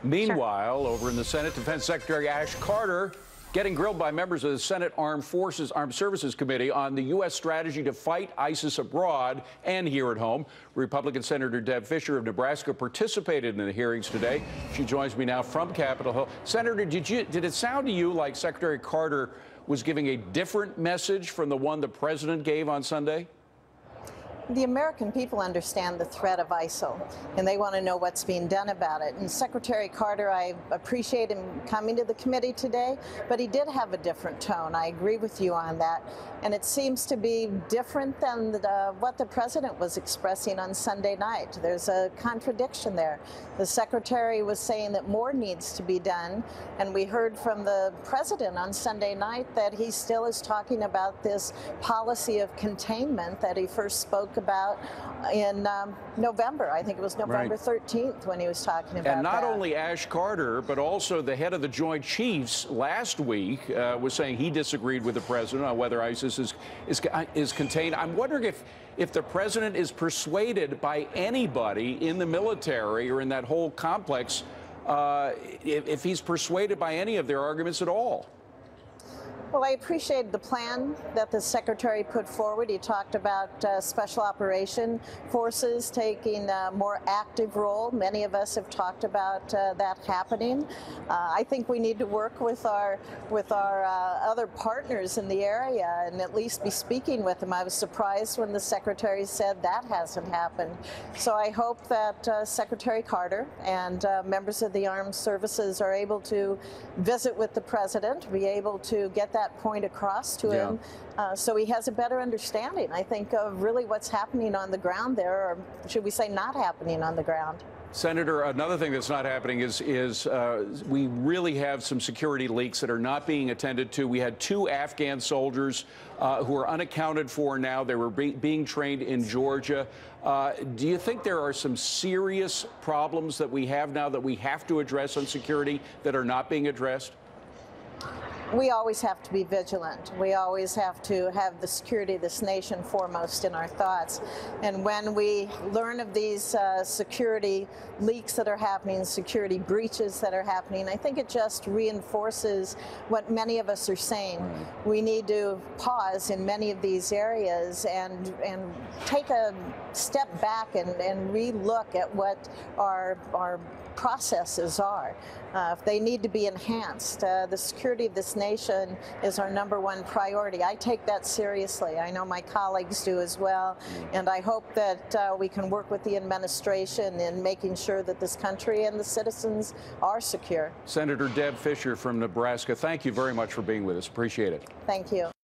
Meanwhile, over in the Senate, Defense Secretary Ash Carter getting grilled by members of the Senate Armed Services Committee on the U.S. strategy to fight ISIS abroad and here at home. Republican Senator Deb Fischer of Nebraska participated in the hearings today. She joins me now from Capitol Hill. Senator, did it sound to you like Secretary Carter was giving a different message from the one the president gave on Sunday? The American people understand the threat of ISIL, and they want to know what's being done about it. And Secretary Carter, I appreciate him coming to the committee today, but he did have a different tone. I agree with you on that. And it seems to be different than what the president was expressing on Sunday night. There's a contradiction there. The secretary was saying that more needs to be done, and we heard from the president on Sunday night that he still is talking about this policy of containment that he first spoke about in November. I think it was November 13th when he was talking about that. And not only Ash Carter, but also the head of the Joint Chiefs last week was saying he disagreed with the president on whether ISIS is contained. I'm wondering if the president is persuaded by anybody in the military or in that whole complex, if he's persuaded by any of their arguments at all. Well, I appreciate the plan that the secretary put forward. He talked about special operation forces taking a more active role. Many of us have talked about that happening. I think we need to work with our other partners in the area and at least be speaking with them. I was surprised when the secretary said that hasn't happened. So I hope that Secretary Carter and members of the armed services are able to visit with the president, be able to get that point across to him so he has a better understanding, I think, of really what's happening on the ground there, or should we say not happening on the ground. Senator, another thing that's not happening is we really have some security leaks that are not being attended to. We had 2 Afghan soldiers who are unaccounted for now. They were being trained in Georgia. Do you think there are some serious problems that we have now that we have to address on security that are not being addressed? We always have to be vigilant. We always have to have the security of this nation foremost in our thoughts. And when we learn of these security leaks that are happening, security breaches that are happening, I think it just reinforces what many of us are saying. We need to pause in many of these areas and take a step back and re-look at what our processes are. If they need to be enhanced, the security of this nation is our #1 priority. I take that seriously. I know my colleagues do as well, and I hope that we can work with the administration in making sure that this country and the citizens are secure. Senator Deb Fischer from Nebraska, thank you very much for being with us. Appreciate it. Thank you.